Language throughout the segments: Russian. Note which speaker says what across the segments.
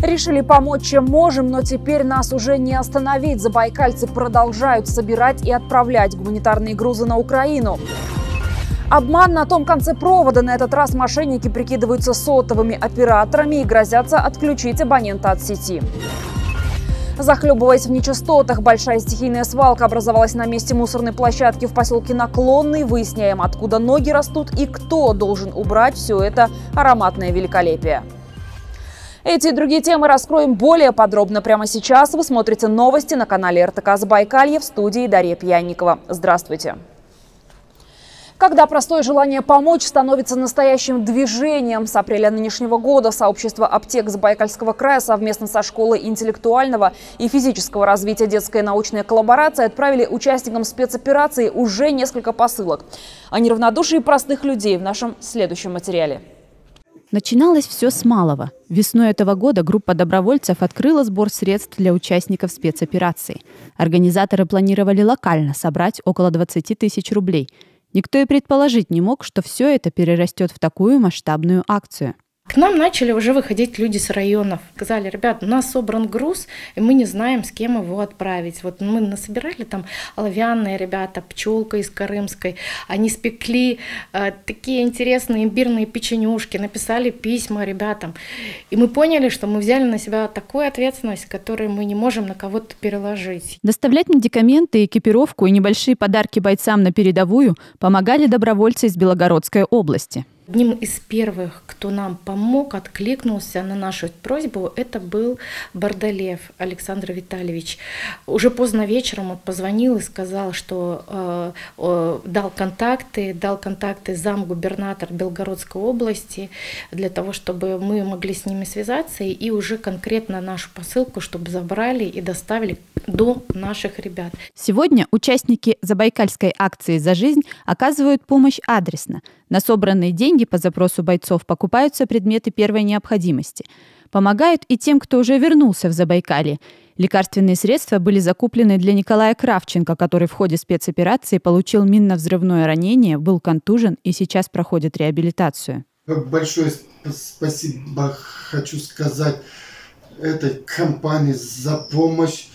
Speaker 1: Решили помочь, чем можем, но теперь нас уже не остановить. Забайкальцы продолжают собирать и отправлять гуманитарные грузы на Украину. Обман на том конце провода. На этот раз мошенники прикидываются сотовыми операторами и грозятся отключить абонента от сети. Захлебываясь в нечистотах, большая стихийная свалка образовалась на месте мусорной площадки в поселке Наклонный. Выясняем, откуда ноги растут и кто должен убрать все это ароматное великолепие. Эти и другие темы раскроем более подробно прямо сейчас. Вы смотрите новости на канале РТК Забайкалье, в студии Дарья Пьянникова. Здравствуйте. Когда простое желание помочь становится настоящим движением, с апреля нынешнего года сообщество аптек Забайкальского края совместно со школой интеллектуального и физического развития «Детская научная коллаборация» отправили участникам спецоперации уже несколько посылок. О неравнодушии простых людей в нашем следующем материале.
Speaker 2: Начиналось все с малого. Весной этого года группа добровольцев открыла сбор средств для участников спецоперации. Организаторы планировали локально собрать около 20 тысяч рублей. Никто и предположить не мог, что все это перерастет в такую масштабную акцию.
Speaker 3: К нам начали уже выходить люди с районов. Сказали: ребят, у нас собран груз, и мы не знаем, с кем его отправить. Вот мы насобирали там оловянные ребята, пчелка из Карымской. Они спекли такие интересные имбирные печенюшки, написали письма ребятам. И мы поняли, что мы взяли на себя такую ответственность, которую мы не можем на кого-то переложить.
Speaker 2: Доставлять медикаменты, экипировку и небольшие подарки бойцам на передовую помогали добровольцы из Белгородской области.
Speaker 3: Одним из первых, кто нам помог, откликнулся на нашу просьбу, это был Бардалев Александр Витальевич. Уже поздно вечером он позвонил и сказал, что дал контакты замгубернатора Белгородской области для того, чтобы мы могли с ними связаться и уже конкретно нашу посылку, чтобы забрали и доставили до наших ребят.
Speaker 2: Сегодня участники забайкальской акции «За жизнь» оказывают помощь адресно. На собранные деньги по запросу бойцов покупаются предметы первой необходимости. Помогают и тем, кто уже вернулся в Забайкалье. Лекарственные средства были закуплены для Николая Кравченко, который в ходе спецоперации получил минно-взрывное ранение, был контужен и сейчас проходит реабилитацию.
Speaker 4: Большое спасибо хочу сказать этой компании за помощь,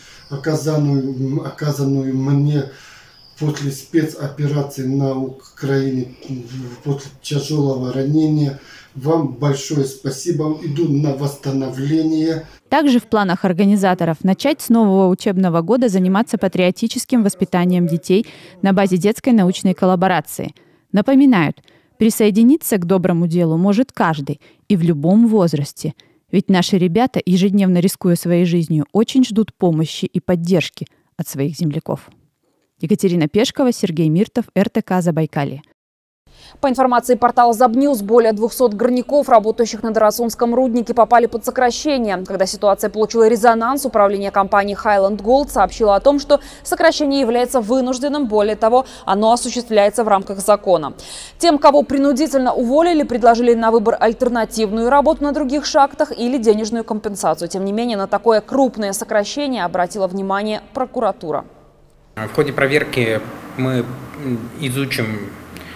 Speaker 4: оказанную мне после спецоперации на Украине, после тяжелого ранения. Вам большое спасибо. Иду на восстановление.
Speaker 2: Также в планах организаторов начать с нового учебного года заниматься патриотическим воспитанием детей на базе детской научной коллаборации. Напоминают, присоединиться к доброму делу может каждый и в любом возрасте. Ведь наши ребята, ежедневно рискуя своей жизнью, очень ждут помощи и поддержки от своих земляков. Екатерина Пешкова, Сергей Миртов, РТК Забайкалье.
Speaker 1: По информации портала Забньюз, более 200 горняков, работающих на Дарасунском руднике, попали под сокращение. Когда ситуация получила резонанс, управление компании Highland Gold сообщило о том, что сокращение является вынужденным. Более того, оно осуществляется в рамках закона. Тем, кого принудительно уволили, предложили на выбор альтернативную работу на других шахтах или денежную компенсацию. Тем не менее, на такое крупное сокращение обратила внимание прокуратура.
Speaker 5: В ходе проверки мы изучим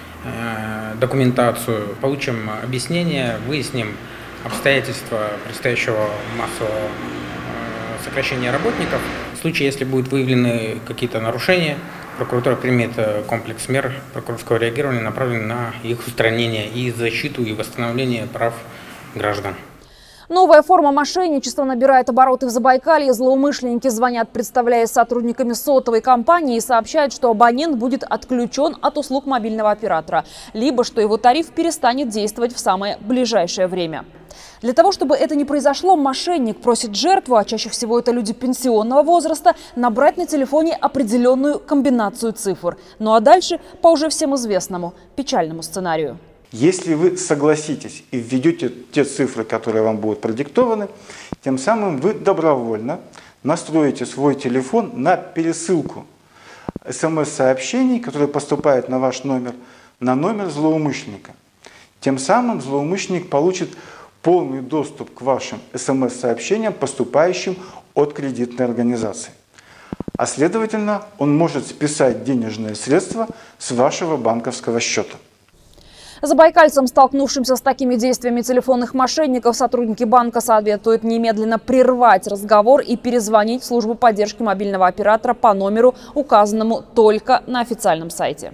Speaker 5: документацию, получим объяснение, выясним обстоятельства предстоящего массового сокращения работников. В случае, если будут выявлены какие-то нарушения, прокуратура примет комплекс мер прокурорского реагирования, направленных на их устранение и защиту и восстановление прав граждан.
Speaker 1: Новая форма мошенничества набирает обороты в Забайкалье. Злоумышленники звонят, представляясь сотрудниками сотовой компании, и сообщают, что абонент будет отключен от услуг мобильного оператора, либо что его тариф перестанет действовать в самое ближайшее время. Для того, чтобы это не произошло, мошенник просит жертву, а чаще всего это люди пенсионного возраста, набрать на телефоне определенную комбинацию цифр. Ну а дальше по уже всем известному печальному сценарию.
Speaker 6: Если вы согласитесь и введете те цифры, которые вам будут продиктованы, тем самым вы добровольно настроите свой телефон на пересылку СМС-сообщений, которые поступают на ваш номер, на номер злоумышленника. Тем самым злоумышленник получит полный доступ к вашим СМС-сообщениям, поступающим от кредитной организации. А следовательно, он может списать денежные средства с вашего банковского счета.
Speaker 1: Забайкальцам, столкнувшимся с такими действиями телефонных мошенников, сотрудники банка советуют немедленно прервать разговор и перезвонить в службу поддержки мобильного оператора по номеру, указанному только на официальном сайте.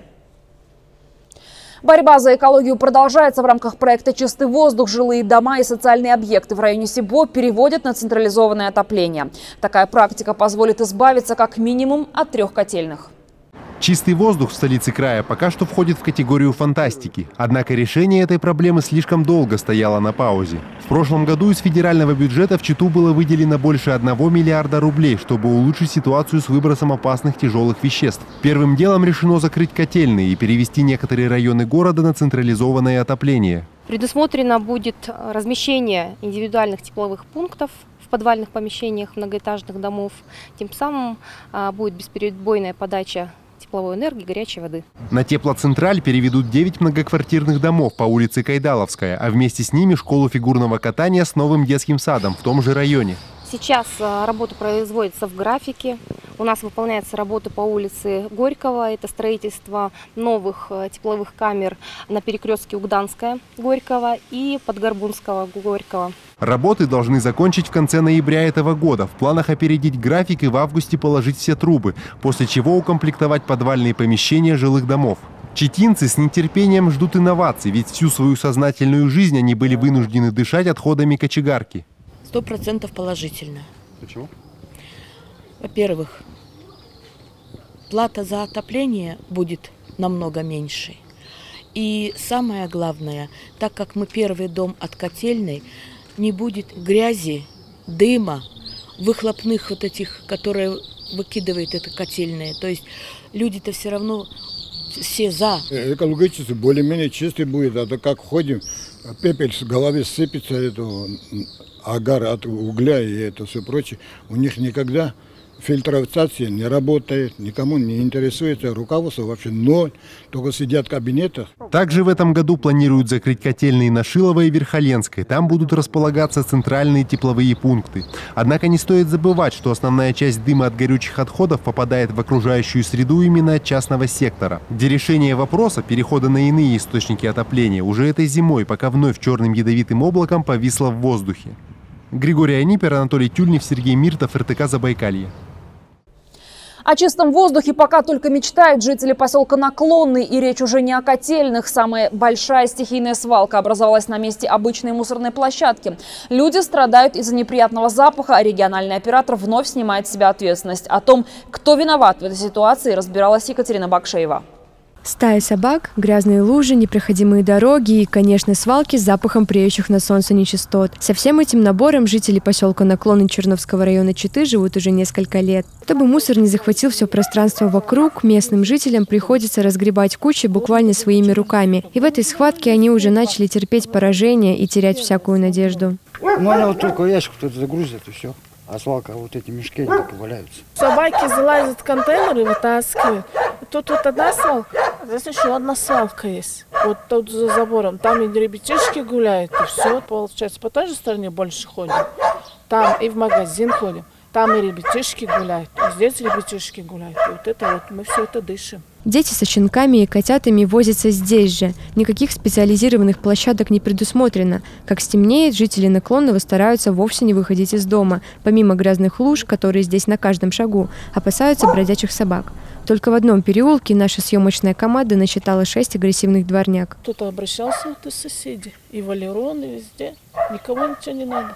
Speaker 1: Борьба за экологию продолжается. В рамках проекта «Чистый воздух» жилые дома и социальные объекты в районе Сибо переводят на централизованное отопление. Такая практика позволит избавиться как минимум от 3 котельных.
Speaker 7: Чистый воздух в столице края пока что входит в категорию фантастики. Однако решение этой проблемы слишком долго стояло на паузе. В прошлом году из федерального бюджета в Читу было выделено больше 1 миллиарда рублей, чтобы улучшить ситуацию с выбросом опасных тяжелых веществ. Первым делом решено закрыть котельные и перевести некоторые районы города на централизованное отопление.
Speaker 8: Предусмотрено будет размещение индивидуальных тепловых пунктов в подвальных помещениях многоэтажных домов. Тем самым будет бесперебойная подача тепловой энергии, горячей воды.
Speaker 7: На Теплоцентраль переведут 9 многоквартирных домов по улице Кайдаловская, а вместе с ними школу фигурного катания с новым детским садом в том же районе.
Speaker 8: Сейчас работа производится в графике. У нас выполняется работа по улице Горького. Это строительство новых тепловых камер на перекрестке Угданская, Горького и Подгорбунского, Горького.
Speaker 7: Работы должны закончить в конце ноября этого года. В планах опередить график и в августе положить все трубы, после чего укомплектовать подвальные помещения жилых домов. Читинцы с нетерпением ждут инноваций, ведь всю свою сознательную жизнь они были вынуждены дышать отходами кочегарки.
Speaker 9: 100% положительно.
Speaker 7: Почему?
Speaker 9: Во-первых, плата за отопление будет намного меньше. И самое главное, так как мы первый дом от котельной, не будет грязи, дыма, выхлопных вот этих, которые выкидывает эта котельная. То есть люди-то все равно все за.
Speaker 10: Экологически более-менее чистый будет, а то как ходим, пепель с головы сыпется, агар от угля и это все прочее. У них никогда фильтрация не работает, никому не интересуется, руководство вообще ноль, только сидят в кабинетах.
Speaker 7: Также в этом году планируют закрыть котельные на Шиловой и Верхоленской. Там будут располагаться центральные тепловые пункты. Однако не стоит забывать, что основная часть дыма от горючих отходов попадает в окружающую среду именно от частного сектора, где решение вопроса перехода на иные источники отопления уже этой зимой пока вновь черным ядовитым облаком повисло в воздухе. Григорий Анипер, Анатолий Тюльнев, Сергей Миртов, РТК Забайкалье.
Speaker 1: О чистом воздухе пока только мечтают жители поселка Наклонный, и речь уже не о котельных. Самая большая стихийная свалка образовалась на месте обычной мусорной площадки. Люди страдают из-за неприятного запаха, а региональный оператор вновь снимает с себя ответственность. О том, кто виноват в этой ситуации, разбиралась Екатерина Бакшеева.
Speaker 11: Стаи собак, грязные лужи, непроходимые дороги и, конечно, свалки с запахом преющих на солнце нечистот. Со всем этим набором жители поселка Наклонный Черновского района Читы живут уже несколько лет. Чтобы мусор не захватил все пространство вокруг, местным жителям приходится разгребать кучи буквально своими руками. И в этой схватке они уже начали терпеть поражение и терять всякую надежду.
Speaker 12: Ну, она вот только ящик кто-то загрузит и все. А свалка, вот эти мешки, они так и валяются.
Speaker 13: Собаки залазят в контейнер и вытаскивают. Тут вот одна свалка, а здесь еще одна свалка есть. Вот тут за забором. Там и ребятишки гуляют, и все, получается. По той же стороне больше ходим. Там и в магазин ходим. Там и ребятишки гуляют, и здесь ребятишки гуляют. И вот это вот, мы все это дышим.
Speaker 11: Дети со щенками и котятами возятся здесь же. Никаких специализированных площадок не предусмотрено. Как стемнеет, жители Наклонного стараются вовсе не выходить из дома. Помимо грязных луж, которые здесь на каждом шагу, опасаются бродячих собак. Только в одном переулке наша съемочная команда насчитала 6 агрессивных дворняк.
Speaker 13: Кто-то обращался вот из соседей. И Валерон, и везде. Никому ничего не надо.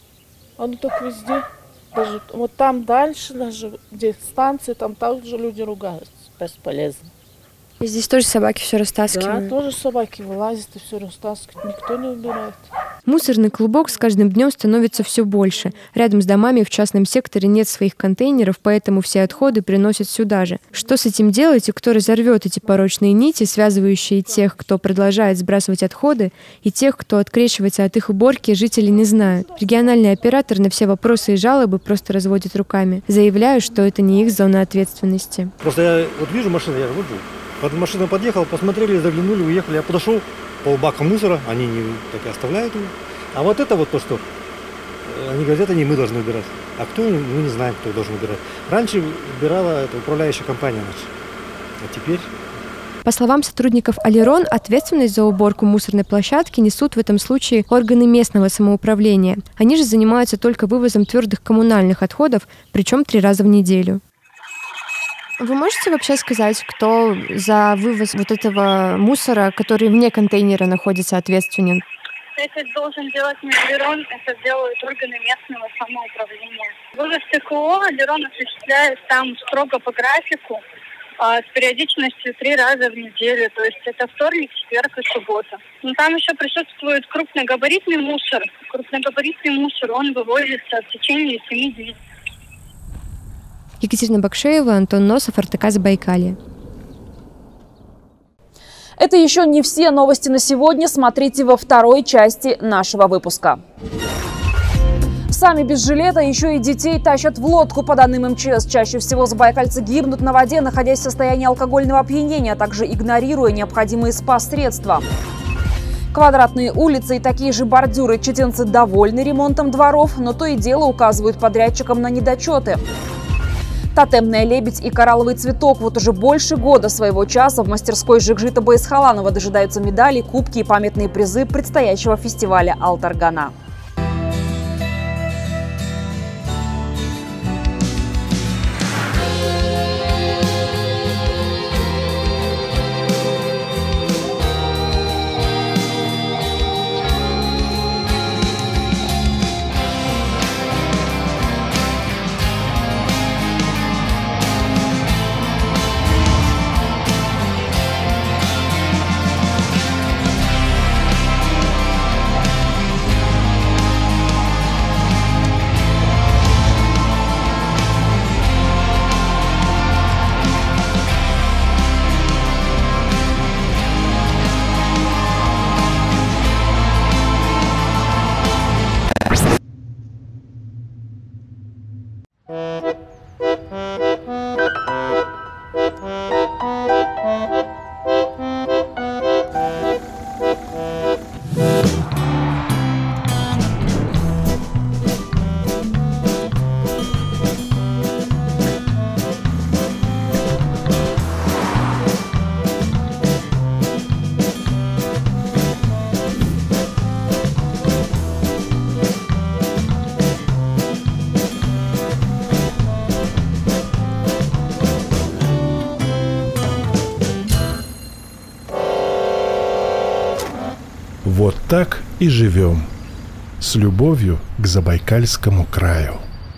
Speaker 13: Оно только везде. Даже вот там дальше, даже где станции, там также люди ругаются. Бесполезно.
Speaker 11: И здесь тоже собаки все растаскивают?
Speaker 13: Да, тоже собаки вылазят и все растаскивают. Никто не убирает.
Speaker 11: Мусорный клубок с каждым днем становится все больше. Рядом с домами в частном секторе нет своих контейнеров, поэтому все отходы приносят сюда же. Что с этим делать и кто разорвет эти порочные нити, связывающие тех, кто продолжает сбрасывать отходы, и тех, кто открещивается от их уборки, жители не знают. Региональный оператор на все вопросы и жалобы просто разводит руками. Заявляю, что это не их зона ответственности.
Speaker 14: Просто я вот вижу машину, я вот под машину подъехал, посмотрели, заглянули, уехали. Я подошел, полбака мусора, они не так и оставляют его. А вот это вот то, что они говорят, это не мы должны убирать. А кто, мы не знаем, кто должен убирать. Раньше убирала это управляющая компания наша, а теперь
Speaker 11: По словам сотрудников Алирон, ответственность за уборку мусорной площадки несут в этом случае органы местного самоуправления. Они же занимаются только вывозом твердых коммунальных отходов, причем 3 раза в неделю. Вы можете вообще сказать, кто за вывоз вот этого мусора, который вне контейнера находится, ответственен?
Speaker 15: Это должен делать не Алирон, это делают органы местного самоуправления. Вывоз ТКО Алирон осуществляет там строго по графику, с периодичностью 3 раза в неделю. То есть это вторник, четверг и суббота. Но там еще присутствует крупногабаритный мусор. Крупногабаритный мусор, он вывозится в течение 7 дней.
Speaker 11: Екатерина Бакшеева, Антон Носов, РТК Забайкалье.
Speaker 1: Это еще не все новости на сегодня. Смотрите во второй части нашего выпуска. Сами без жилета еще и детей тащат в лодку. По данным МЧС, чаще всего забайкальцы гибнут на воде, находясь в состоянии алкогольного опьянения, а также игнорируя необходимые спас-средства. Квадратные улицы и такие же бордюры. Читинцы довольны ремонтом дворов, но то и дело указывают подрядчикам на недочеты. Тотемная лебедь и коралловый цветок. Вот уже больше года своего часа в мастерской Жикжита Байсхаланова дожидаются медали, кубки и памятные призы предстоящего фестиваля «Алтаргана».
Speaker 16: Вот так и живем. С любовью к Забайкальскому краю.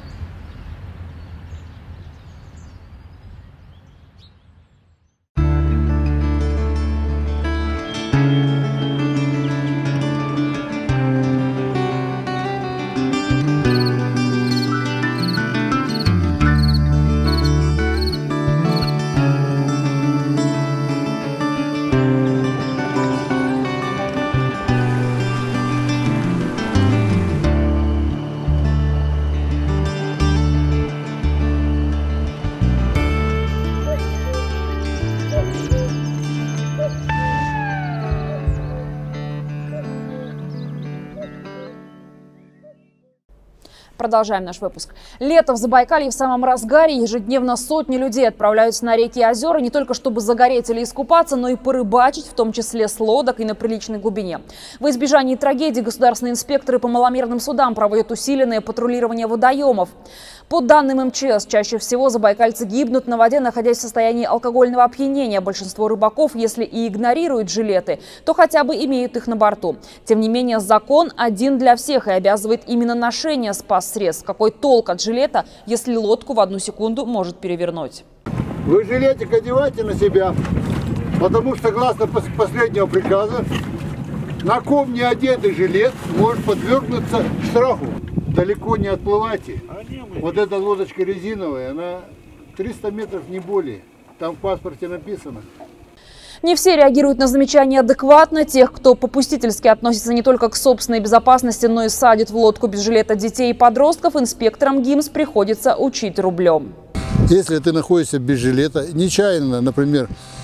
Speaker 1: Продолжаем наш выпуск. Лето в Забайкалье в самом разгаре. Ежедневно сотни людей отправляются на реки и озера не только чтобы загореть или искупаться, но и порыбачить, в том числе с лодок и на приличной глубине. Во избежание трагедий государственные инспекторы по маломерным судам проводят усиленное патрулирование водоемов. По данным МЧС, чаще всего забайкальцы гибнут на воде, находясь в состоянии алкогольного опьянения. Большинство рыбаков, если и игнорируют жилеты, то хотя бы имеют их на борту. Тем не менее, закон один для всех и обязывает именно ношение спас-средств. Какой толк от жилета, если лодку в 1 секунду может перевернуть?
Speaker 10: Вы жилетик одевайте на себя, потому что, согласно последнего приказа, на ком не одетый жилет может подвергнуться штрафу. Далеко не отплывайте. Вот эта лодочка резиновая, она 300 метров, не более. Там в паспорте написано.
Speaker 1: Не все реагируют на замечания адекватно. Тех, кто попустительски относится не только к собственной безопасности, но и садит в лодку без жилета детей и подростков, инспекторам ГИМС приходится учить рублем.
Speaker 10: Если ты находишься без жилета, нечаянно, например,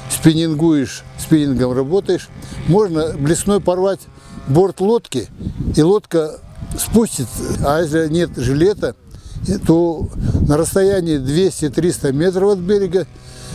Speaker 10: спиннингом работаешь, можно блесной порвать борт лодки, и лодка спустится. А если нет жилета, то на расстоянии 200-300 метров от берега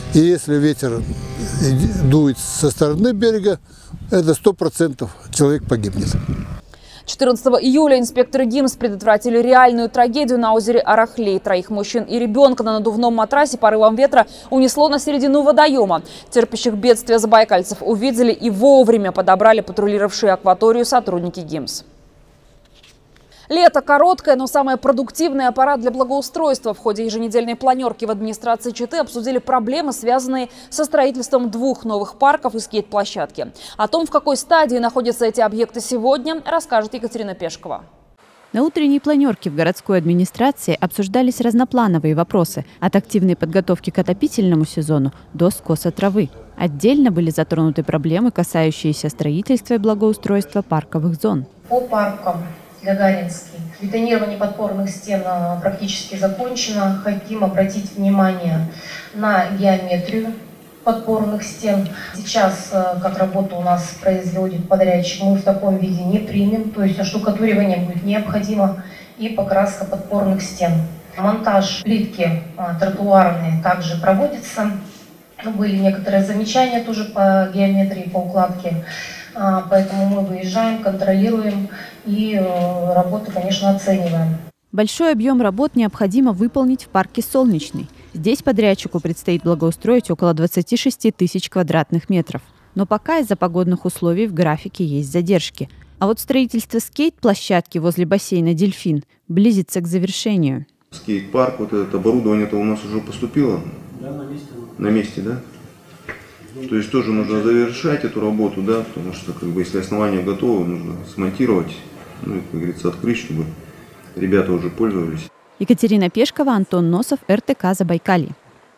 Speaker 10: И если ветер дует со стороны берега, это 100% человек погибнет.
Speaker 1: 14 июля инспекторы ГИМС предотвратили реальную трагедию на озере Арахлей. 3 мужчин и ребенка на надувном матрасе порывом ветра унесло на середину водоема. Терпящих бедствия забайкальцев увидели и вовремя подобрали патрулировавшие акваторию сотрудники ГИМС. Лето короткое, но самое продуктивное аппарат для благоустройства. В ходе еженедельной планерки в администрации Читы обсудили проблемы, связанные со строительством 2 новых парков и скейт-площадки. О том, в какой стадии находятся эти объекты сегодня, расскажет Екатерина Пешкова.
Speaker 2: На утренней планерке в городской администрации обсуждались разноплановые вопросы от активной подготовки к отопительному сезону до скоса травы. Отдельно были затронуты проблемы, касающиеся строительства и благоустройства парковых зон.
Speaker 17: По паркам Гагаринский. Бетонирование подпорных стен практически закончено. Хотим обратить внимание на геометрию подпорных стен. Сейчас, как работу у нас производит подрядчик, мы в таком виде не примем. То есть оштукатуривание будет необходимо и покраска подпорных стен. Монтаж плитки тротуарной также проводится. Были некоторые замечания тоже по геометрии, по укладке. Поэтому мы выезжаем, контролируем и работу, конечно, оцениваем.
Speaker 2: Большой объем работ необходимо выполнить в парке «Солнечный». Здесь подрядчику предстоит благоустроить около 26 тысяч квадратных метров. Но пока из-за погодных условий в графике есть задержки. А вот строительство скейт-площадки возле бассейна «Дельфин» близится к завершению.
Speaker 18: Скейт-парк, вот это оборудование-то у нас уже поступило? Да, на месте. На месте, да? То есть тоже нужно завершать эту работу, да, потому что, если основания готовы, нужно смонтировать, как говорится, открыть, чтобы ребята уже пользовались.
Speaker 2: Екатерина Пешкова, Антон Носов, РТК Забайкалье.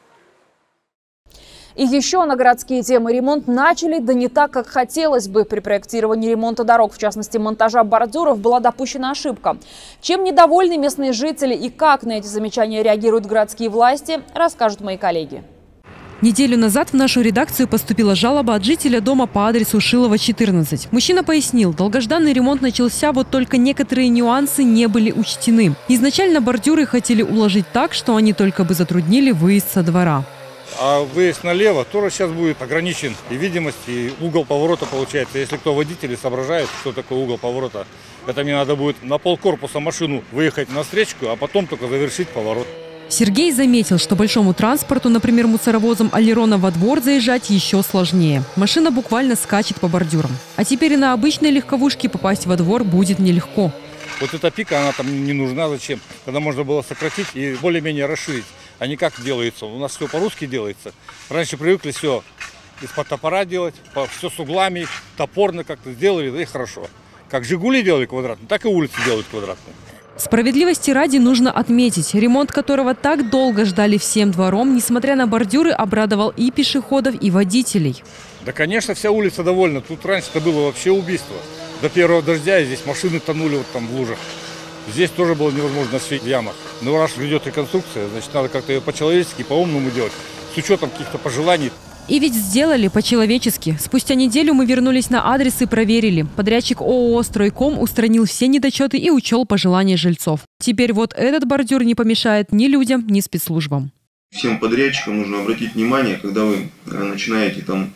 Speaker 1: И еще на городские темы. Ремонт начали, да не так, как хотелось бы. При проектировании ремонта дорог, в частности монтажа бордюров, была допущена ошибка. Чем недовольны местные жители и как на эти замечания реагируют городские власти, расскажут мои коллеги.
Speaker 19: Неделю назад в нашу редакцию поступила жалоба от жителя дома по адресу Шилова, 14. Мужчина пояснил, долгожданный ремонт начался, вот только некоторые нюансы не были учтены. Изначально бордюры хотели уложить так, что они только бы затруднили выезд со двора.
Speaker 20: А выезд налево тоже сейчас будет ограничен и видимость, и угол поворота получается. Если кто водитель соображает, что такое угол поворота, это мне надо будет на полкорпуса машину выехать на встречку, а потом только завершить поворот.
Speaker 19: Сергей заметил, что большому транспорту, например, мусоровозом Алерона во двор заезжать еще сложнее. Машина буквально скачет по бордюрам. А теперь и на обычной легковушке попасть во двор будет нелегко.
Speaker 20: Вот эта пика, она там не нужна. Зачем? Когда можно было сократить и более-менее расширить. А не как делается. У нас все по-русски делается. Раньше привыкли все из-под топора делать, все с углами, топорно как-то сделали, да и хорошо. Как «Жигули» делали квадратные, так и улицы делают квадратные.
Speaker 19: Справедливости ради нужно отметить, ремонт которого так долго ждали всем двором, несмотря на бордюры, обрадовал и пешеходов, и водителей.
Speaker 20: Да, конечно, вся улица довольна. Тут раньше-то было вообще убийство. До первого дождя здесь машины тонули вот там в лужах. Здесь тоже было невозможно сидеть в ямах. Но раз идет реконструкция, значит, надо как-то ее по-человечески, по-умному делать, с учетом каких-то пожеланий.
Speaker 19: И ведь сделали по-человечески. Спустя неделю мы вернулись на адрес и проверили. Подрядчик ООО «Стройком» устранил все недочеты и учел пожелания жильцов. Теперь вот этот бордюр не помешает ни людям, ни спецслужбам.
Speaker 18: Всем подрядчикам нужно обратить внимание, когда вы начинаете там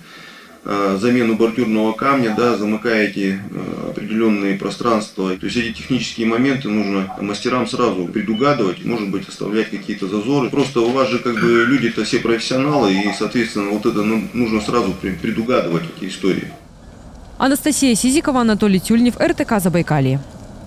Speaker 18: замену бордюрного камня, да, замыкаете определенные пространства. То есть эти технические моменты нужно мастерам сразу предугадывать, может быть, оставлять какие-то зазоры. Просто у вас же люди-то все профессионалы, и, соответственно, вот это нужно сразу предугадывать эти истории.
Speaker 19: Анастасия Сизикова, Анатолий Тюльнев, РТК Забайкалье.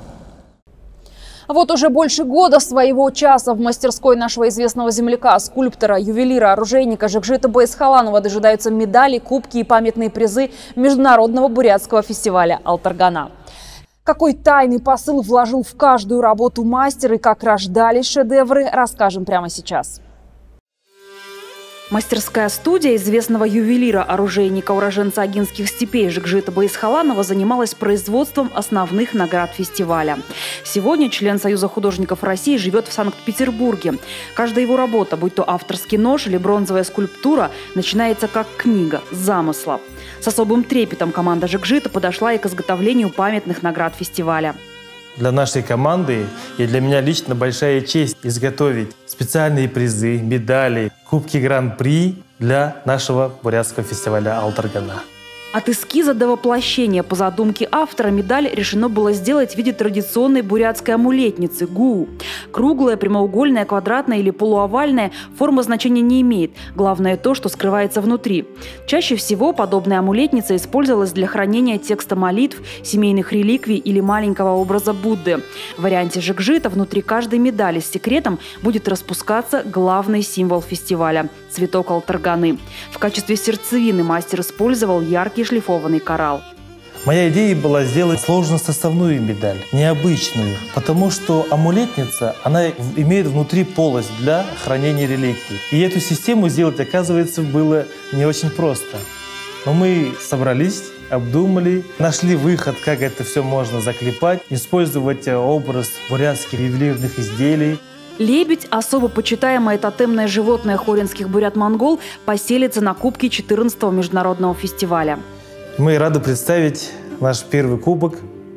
Speaker 1: Вот уже больше года своего часа в мастерской нашего известного земляка, скульптора, ювелира, оружейника Жекжита Байсхаланова дожидаются медали, кубки и памятные призы международного бурятского фестиваля «Алтаргана». Какой тайный посыл вложил в каждую работу мастер и как рождались шедевры, расскажем прямо сейчас. Мастерская студия известного ювелира, оружейника, уроженца Агинских степей Жекжита Байсхаланова занималась производством основных наград фестиваля. Сегодня член Союза художников России живет в Санкт-Петербурге. Каждая его работа, будь то авторский нож или бронзовая скульптура, начинается как книга, с замысла. С особым трепетом команда Жекжита подошла и к изготовлению памятных наград фестиваля.
Speaker 21: Для нашей команды и для меня лично большая честь изготовить специальные призы, медали, кубки Гран-при для нашего бурятского фестиваля «Алтаргана».
Speaker 1: От эскиза до воплощения по задумке автора медаль решено было сделать в виде традиционной бурятской амулетницы – гуу. Круглая, прямоугольная, квадратная или полуовальная форма значения не имеет. Главное то, что скрывается внутри. Чаще всего подобная амулетница использовалась для хранения текста молитв, семейных реликвий или маленького образа Будды. В варианте же гжита внутри каждой медали с секретом будет распускаться главный символ фестиваля – цветок алтарганы. В качестве сердцевины мастер использовал яркий шлифованный коралл.
Speaker 21: Моя идея была сделать сложносоставную медаль, необычную, потому что амулетница, она имеет внутри полость для хранения реликвий. И эту систему сделать, оказывается, было не очень просто. Но мы собрались, обдумали, нашли выход, как это все можно заклепать, использовать образ бурятских ювелирных изделий.
Speaker 1: Лебедь, особо почитаемое тотемное животное хоринских бурят-монгол, поселится на кубке 14-го международного фестиваля.
Speaker 21: Мы рады представить наш первый кубок.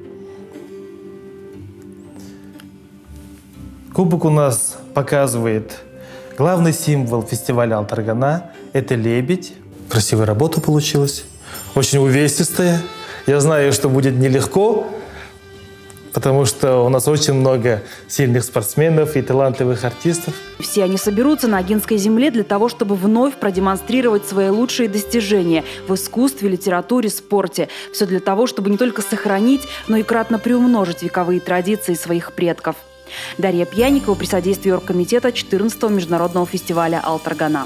Speaker 21: Кубок у нас показывает главный символ фестиваля «Алтаргана» – это лебедь. Красивая работа получилась, очень увесистая. Я знаю, что будет нелегко, потому что у нас очень много сильных спортсменов и талантливых артистов.
Speaker 1: Все они соберутся на Агинской земле для того, чтобы вновь продемонстрировать свои лучшие достижения в искусстве, литературе, спорте. Все для того, чтобы не только сохранить, но и кратно приумножить вековые традиции своих предков. Дарья Пьяникова при содействии оргкомитета 14-го международного фестиваля «Алтаргана».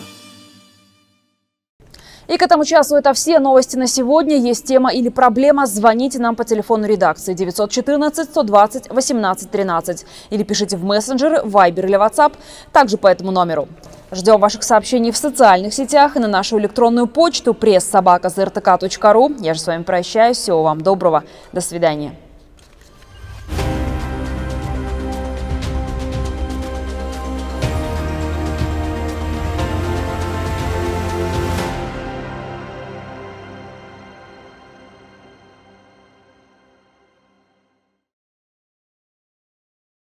Speaker 1: И к этому часу это все новости на сегодня. Есть тема или проблема? Звоните нам по телефону редакции 914 120 18 13 или пишите в мессенджеры, Viber или WhatsApp, также по этому номеру. Ждем ваших сообщений в социальных сетях и на нашу электронную почту press@zrtk.ru. Я же с вами прощаюсь. Всего вам доброго. До свидания.